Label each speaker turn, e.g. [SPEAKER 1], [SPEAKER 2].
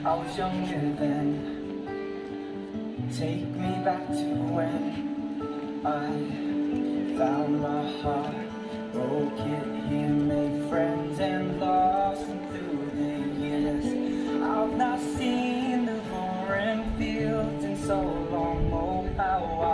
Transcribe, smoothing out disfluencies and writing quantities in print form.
[SPEAKER 1] I was younger then. Take me back to when I found my heart, broke it here, made friends and lost them through the years. I've not seen the roaring fields in so long. Oh, how